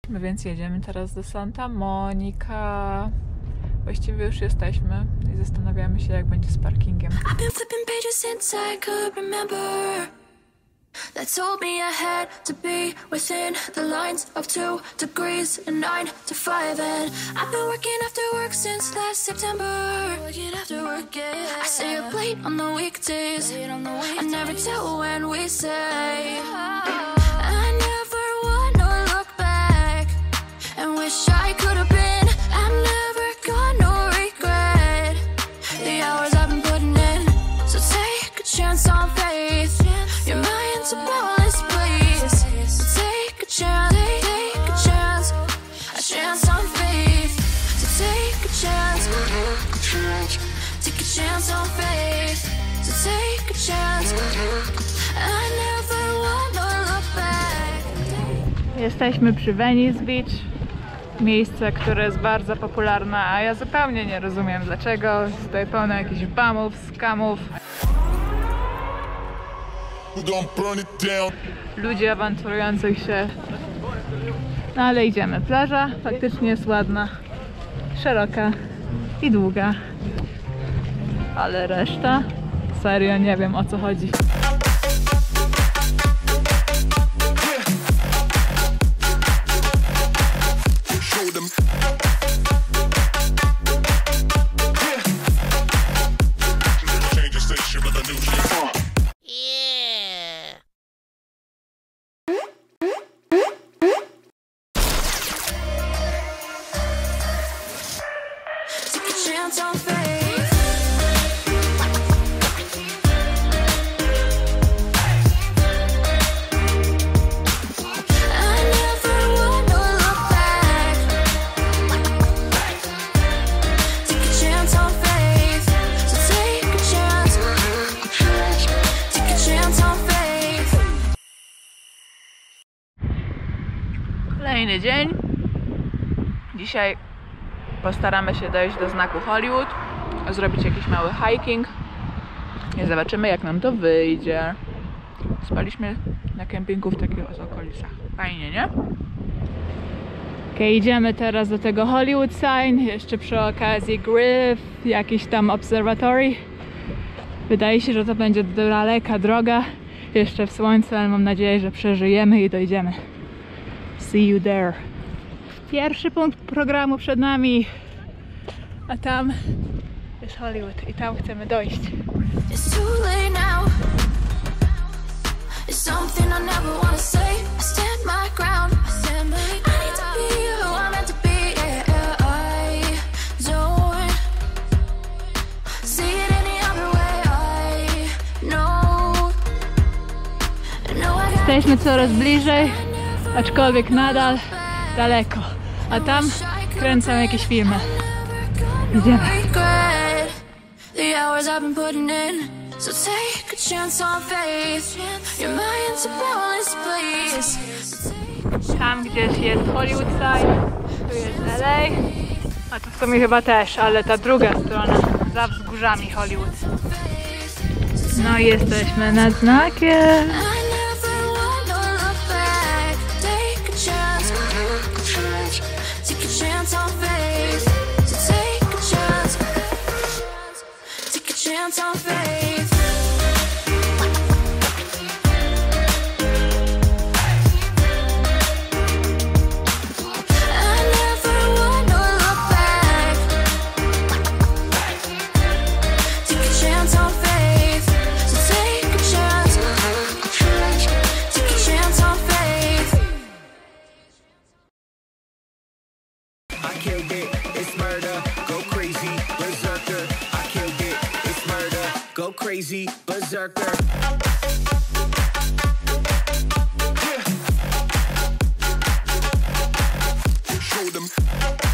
My więc jedziemy teraz do Santa Monica. Właściwie już jesteśmy i zastanawiamy się, jak będzie z parkingiem. That told me I had to be within the lines of 2 degrees and 9 to 5, and I've been working after work since last September. Working after work, yeah. I stay up late on the weekdays. I never tell when we say. I never wanna look back and wish I could have been. I'm never gonna regret the hours I've been putting in. So take a chance on faith. You're mine to blow this place. So take a chance on faith. So take a chance on faith. So take a chance. I never wanna look back. Jesteśmy przy Venice Beach. Miejsce, które jest bardzo popularne, a ja zupełnie nie rozumiem dlaczego. Jest tutaj pełno jakichś bumów, skamów. Ludzi awanturujących się. No ale idziemy. Plaża faktycznie jest ładna, szeroka i długa. Ale reszta? Serio nie wiem, o co chodzi. Kolejny dzień. Dzisiaj postaramy się dojść do znaku Hollywood, zrobić jakiś mały hiking i zobaczymy, jak nam to wyjdzie. Spaliśmy na kempingu w takich okolicach. Fajnie, nie? Okej, idziemy teraz do tego Hollywood sign, jeszcze przy okazji grill, jakiś tam observatory. Wydaje się, że to będzie daleka droga, jeszcze w słońcu, ale mam nadzieję, że przeżyjemy i dojdziemy. See you there. Pierwszy punkt programu przed nami, a tam jest Hollywood i tam chcemy dojść. Jesteśmy coraz bliżej, aczkolwiek nadal daleko. A tam kręcą jakieś filmy. Idziemy. Tam gdzieś jest Hollywood sign, tu jest LA, a tu w sumie chyba też, ale ta druga strona, za wzgórzami Hollywood. No i jesteśmy nad znakiem. On faith. I never wanna look back. Take a chance on faith. So take a chance. Take a chance on faith. I killed it, it's murder. Go crazy, berserker. I killed it, it's murder. Go crazy, berserker. Show them.